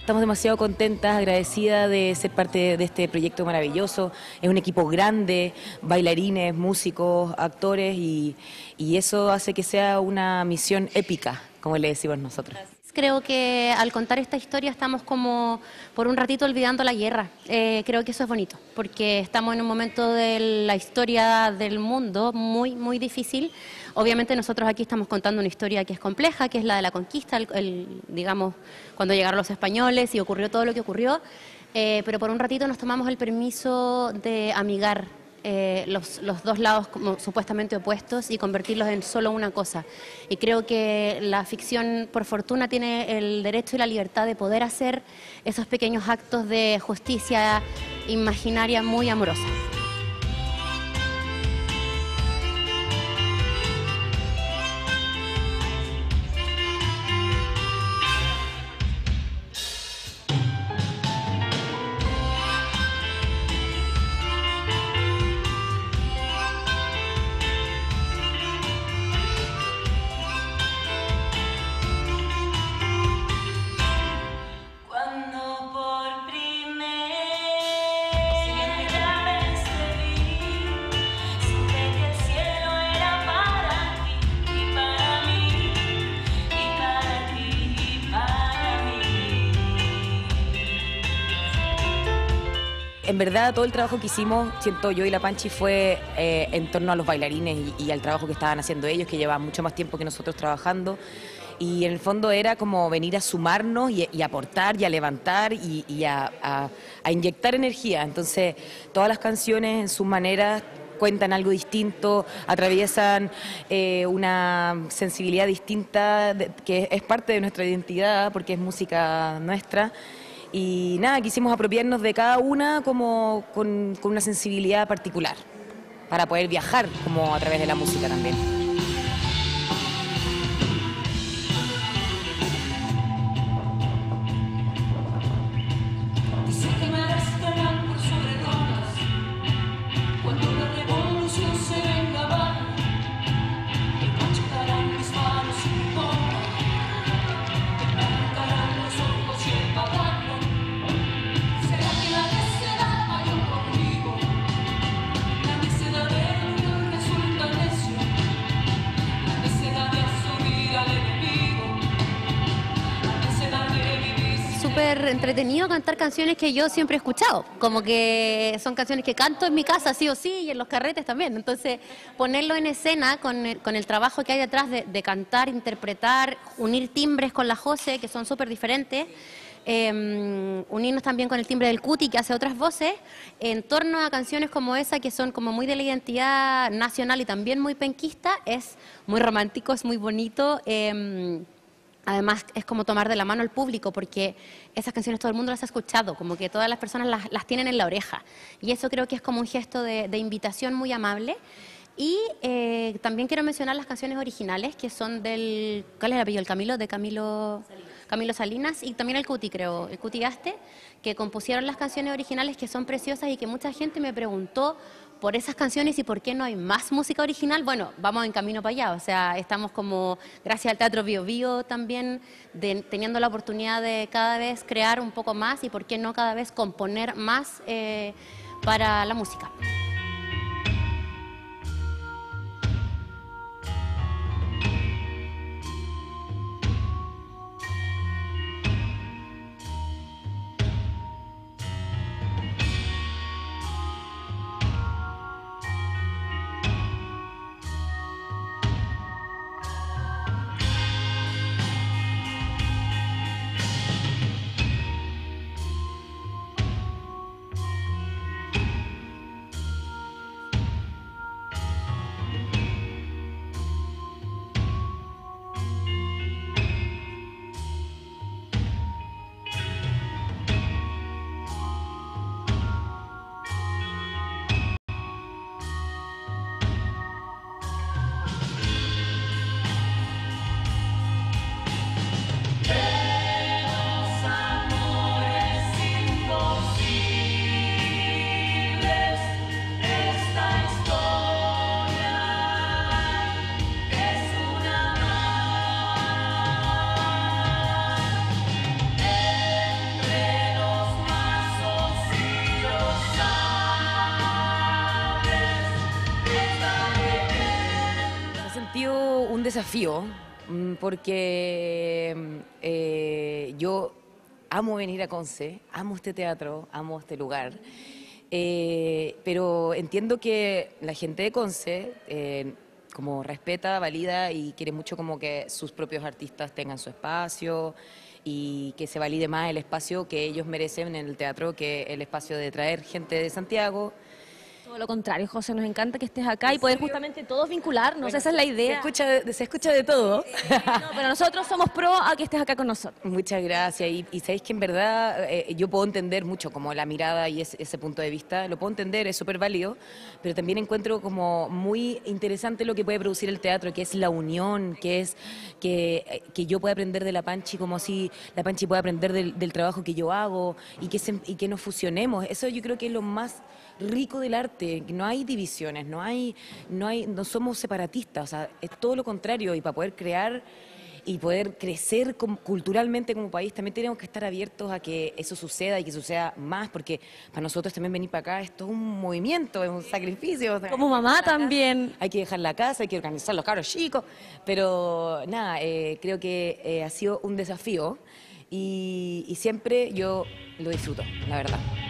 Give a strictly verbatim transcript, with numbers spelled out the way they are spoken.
Estamos demasiado contentas, agradecidas de ser parte de este proyecto maravilloso. Es un equipo grande, bailarines, músicos, actores y, y eso hace que sea una misión épica, como le decimos nosotros. Creo que al contar esta historia estamos como por un ratito olvidando la guerra. Eh, creo que eso es bonito, porque estamos en un momento de la historia del mundo muy, muy difícil. Obviamente nosotros aquí estamos contando una historia que es compleja, que es la de la conquista, el, el, digamos, cuando llegaron los españoles y ocurrió todo lo que ocurrió, eh, pero por un ratito nos tomamos el permiso de amigar Eh, los, los dos lados como supuestamente opuestos y convertirlos en solo una cosa. Y creo que la ficción, por fortuna, tiene el derecho y la libertad de poder hacer esos pequeños actos de justicia imaginaria muy amorosa. En verdad, todo el trabajo que hicimos, siento yo y la Panchi, fue eh, en torno a los bailarines y, y al trabajo que estaban haciendo ellos, que llevaban mucho más tiempo que nosotros trabajando. Y en el fondo era como venir a sumarnos y, y aportar y a levantar y, y a, a, a inyectar energía. Entonces, todas las canciones en sus maneras cuentan algo distinto, atraviesan eh, una sensibilidad distinta de, que es parte de nuestra identidad porque es música nuestra. Y nada, quisimos apropiarnos de cada una como con, con una sensibilidad particular, para poder viajar como a través de la música también. Súper entretenido cantar canciones que yo siempre he escuchado, como que son canciones que canto en mi casa sí o sí y en los carretes también, entonces ponerlo en escena con el, con el trabajo que hay detrás de, de cantar, interpretar, unir timbres con la José que son súper diferentes, eh, unirnos también con el timbre del Cuti que hace otras voces en torno a canciones como esa que son como muy de la identidad nacional y también muy penquista, es muy romántico, es muy bonito. eh, Además, es como tomar de la mano al público, porque esas canciones todo el mundo las ha escuchado, como que todas las personas las, las tienen en la oreja. Y eso creo que es como un gesto de, de invitación muy amable. Y eh, también quiero mencionar las canciones originales, que son del... ¿Cuál es el apellido? ¿El Camilo? De Camilo Salinas. Camilo Salinas, y también el Cuti, creo, el Cuti Gaste, que compusieron las canciones originales, que son preciosas y que mucha gente me preguntó por esas canciones y por qué no hay más música original. Bueno, vamos en camino para allá, o sea, estamos como, gracias al Teatro Bio Bio también, de, teniendo la oportunidad de cada vez crear un poco más y por qué no cada vez componer más eh, para la música. desafío mm, porque eh, yo amo venir a Conce, amo este teatro, amo este lugar, eh, pero entiendo que la gente de Conce eh, como respeta, valida y quiere mucho como que sus propios artistas tengan su espacio y que se valide más el espacio que ellos merecen en el teatro que el espacio de traer gente de Santiago. Todo lo contrario, José, nos encanta que estés acá y poder justamente todos vincularnos, Bueno, esa es la Se idea. escucha, de- se escucha de todo. No, pero nosotros somos pro a que estés acá con nosotros. Muchas gracias. Y, y sabéis que en verdad eh, yo puedo entender mucho como la mirada y ese, ese punto de vista, lo puedo entender, es súper válido, pero también encuentro como muy interesante lo que puede producir el teatro, que es la unión, que es que, eh, que yo pueda aprender de la Panchi como si la Panchi pueda aprender del, del trabajo que yo hago y que, se- y que nos fusionemos. Eso yo creo que es lo más rico del arte, que no hay divisiones, no hay, no hay, no somos separatistas, o sea, es todo lo contrario, y para poder crear y poder crecer como- culturalmente como país, también tenemos que estar abiertos a que eso suceda y que suceda más, porque para nosotros también venir para acá es todo un movimiento, es un sacrificio. O sea, Como mamá también. hay que dejar la casa, hay que organizar los cabros chicos, pero nada, eh, creo que eh, ha sido un desafío y, y siempre yo lo disfruto, la verdad.